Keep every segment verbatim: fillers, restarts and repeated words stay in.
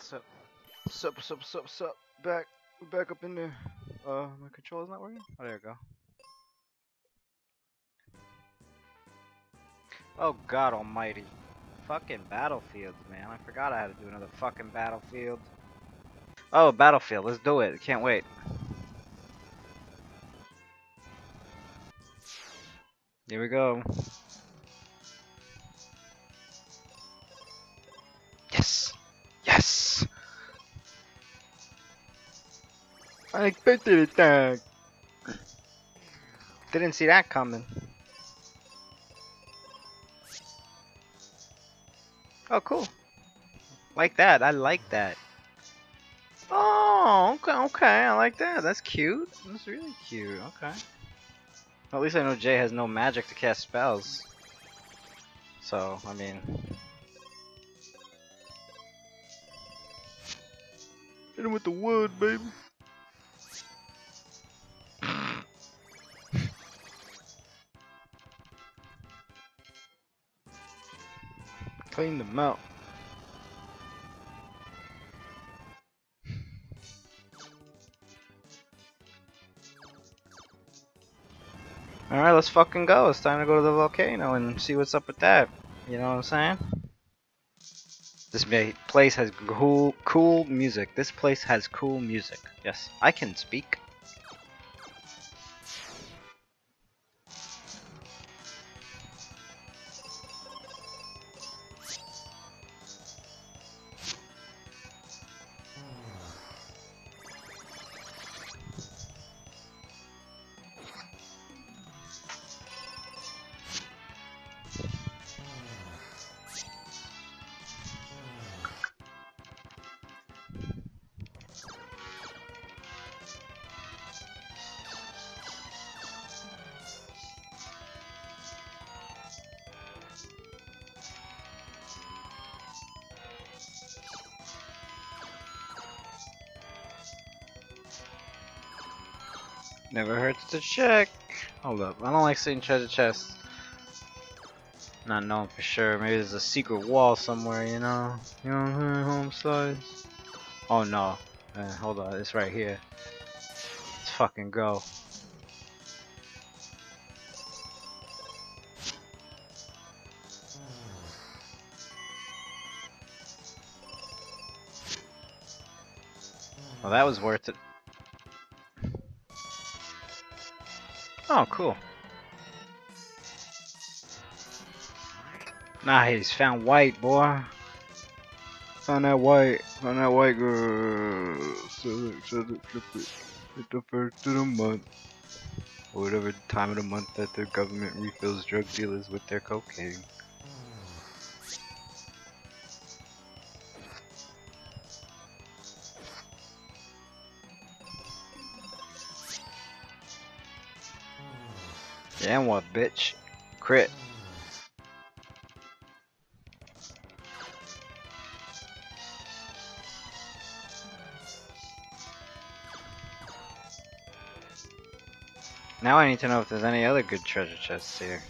Sup, sup, sup, sup, sup. Back, back up in there. Uh, my controller's not working. Oh, there we go. Oh God Almighty! Fucking Battlefields, man. I forgot I had to do another fucking Battlefield. Oh, Battlefield. Let's do it. Can't wait. Here we go. Yes. Yes. Unexpected attack. Didn't see that coming. Oh, cool. Like that. I like that. Oh, okay, okay. I like that. That's cute. That's really cute. Okay. At least I know Jay has no magic to cast spells. So, I mean... Hit him with the wood, baby. Clean them out. Alright, let's fucking go. It's time to go to the volcano and see what's up with that. You know what I'm saying? This place has cool, cool music. This place has cool music. Yes, I can speak. Never hurts to check. Hold up, I don't like seeing treasure chests. Not knowing for sure. Maybe there's a secret wall somewhere, you know? You know what I'm saying, home slides? Oh no. Uh, hold on, it's right here. Let's fucking go. Well, that was worth it. Oh, cool. Nice, found white, boy. Found that white. Found that white girl. Sell it, sell it, flip it. It's the first of the month. Or whatever time of the month that the government refills drug dealers with their cocaine. Yeah, and what, bitch? Crit. Now I need to know if there's any other good treasure chests here.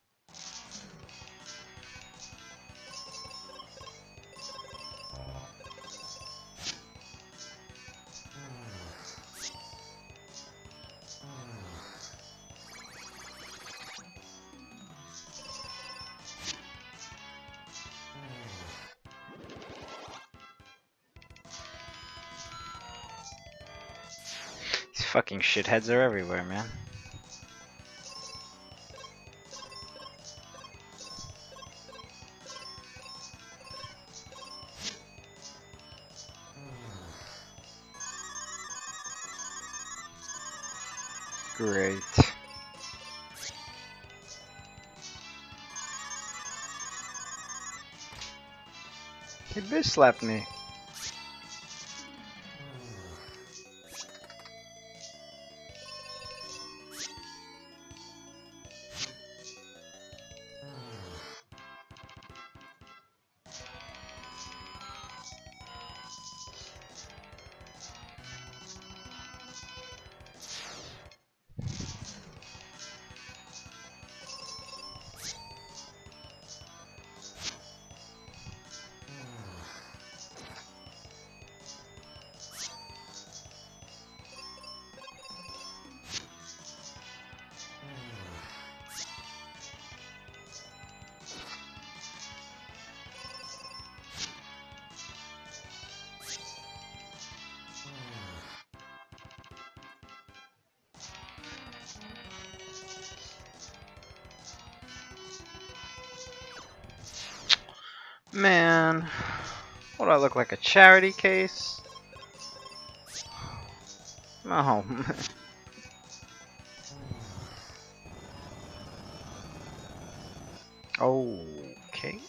These fucking shitheads are everywhere, man. Great. He bitch slapped me. Man, what do I look like, a charity case? Oh. Okay.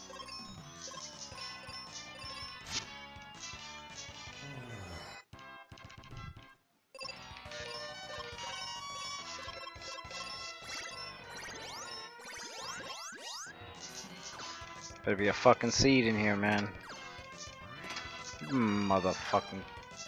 Better be a fucking seed in here, man. Motherfucking.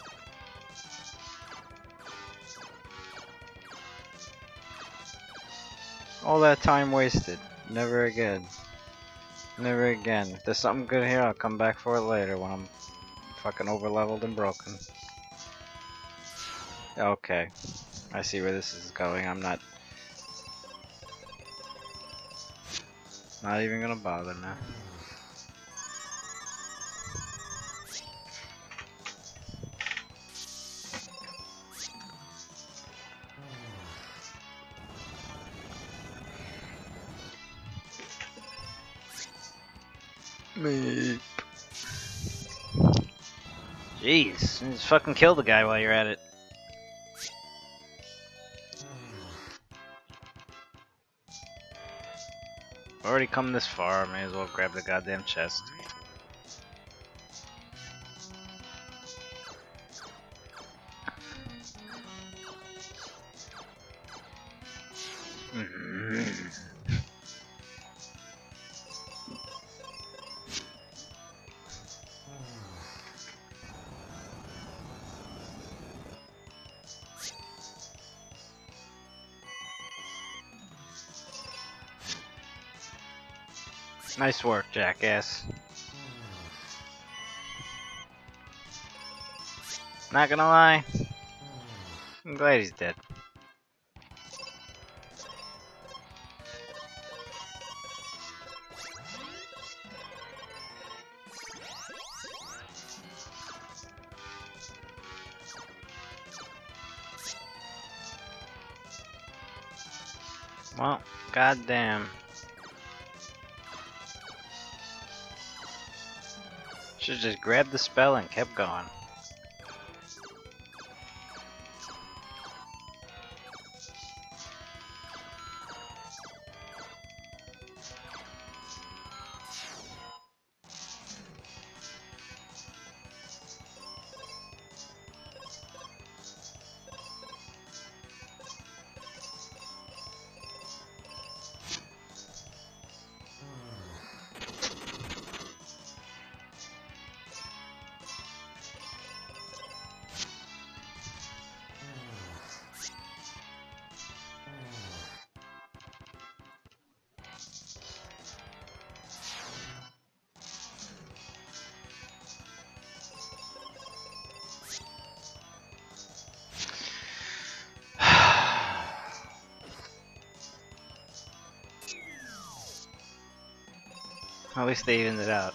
All that time wasted. Never again. Never again. If there's something good here, I'll come back for it later when I'm fucking over leveled and broken. Okay. I see where this is going. I'm not not even gonna bother now. Me. Jeez, just fucking kill the guy while you're at it. Already come this far, may as well grab the goddamn chest. Nice work, jackass. Not gonna lie, I'm glad he's dead. Well, goddamn. Should just grabbed the spell and kept going. At least they evened it out.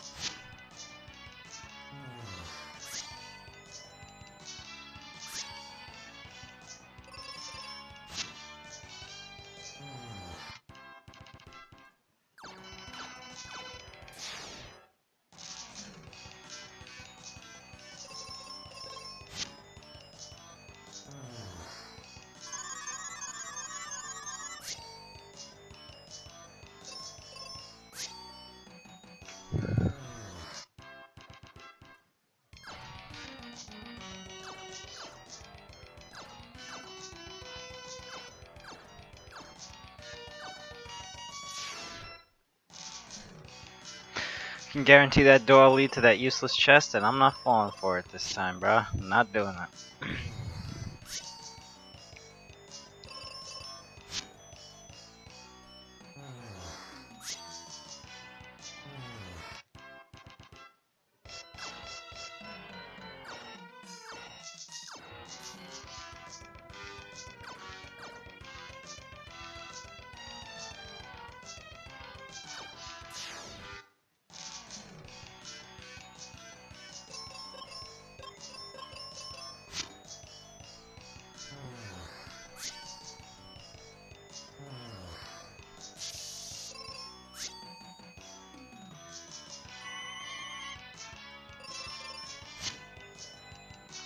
Can guarantee that door will lead to that useless chest, and I'm not falling for it this time, bro. I'm not doing it.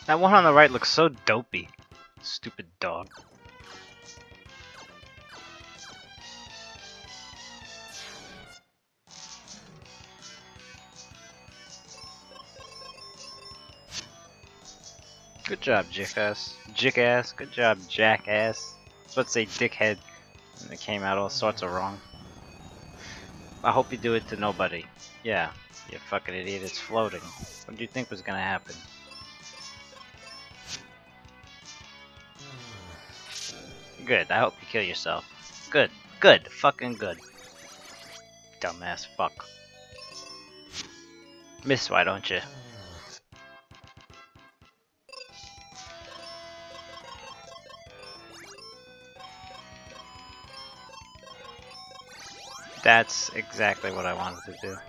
That one on the right looks so dopey. Stupid dog. Good job, jackass. Jackass. Good job, jackass. I was about to say dickhead, and it came out all sorts of wrong. I hope you do it to nobody. Yeah, you fucking idiot, it's floating. What do you think was gonna happen? Good, I hope you kill yourself. Good, good, fucking good. Dumbass fuck. Miss, why don't you? That's exactly what I wanted to do.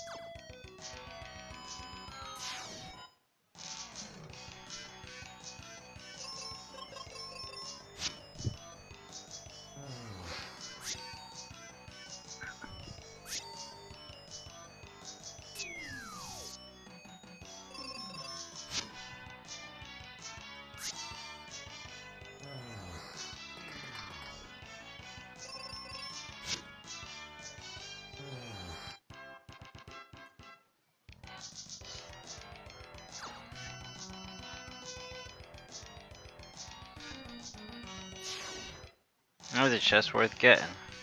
That was a chest worth getting.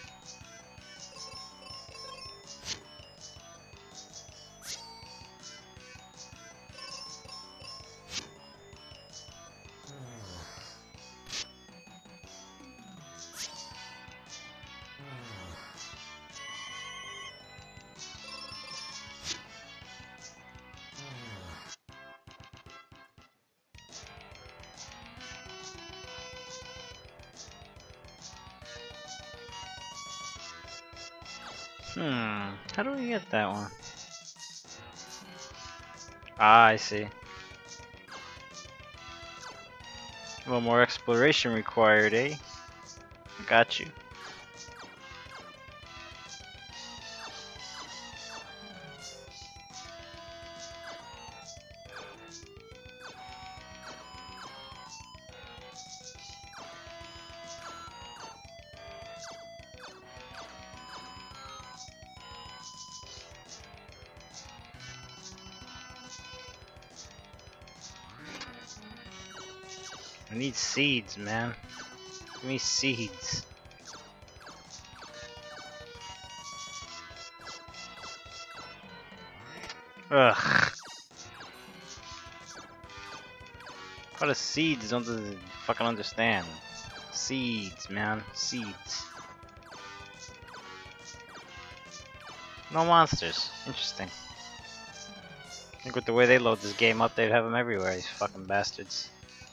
Hmm, how do we get that one? Ah, I see. A little more exploration required, eh? I got you. I need seeds, man. Give me seeds. Ugh. What are seeds? Don't fucking understand. Seeds, man. Seeds. No monsters. Interesting. I think with the way they load this game up, they'd have them everywhere, these fucking bastards.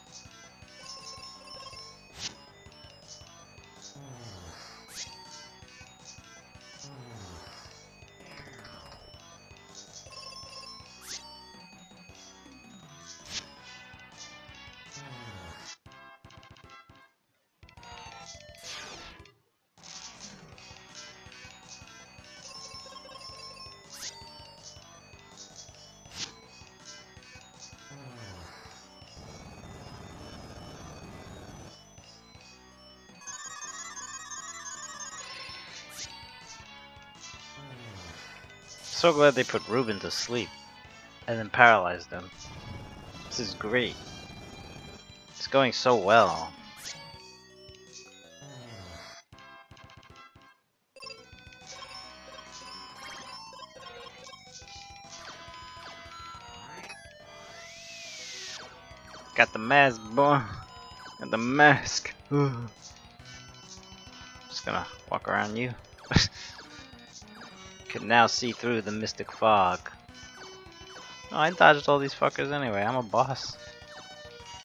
So glad they put Ruben to sleep and then paralyzed him. This is great. It's going so well. Got the mask, boy. Got the mask. Just gonna walk around you. Can now see through the mystic fog. Oh, I dodged all these fuckers anyway. I'm a boss.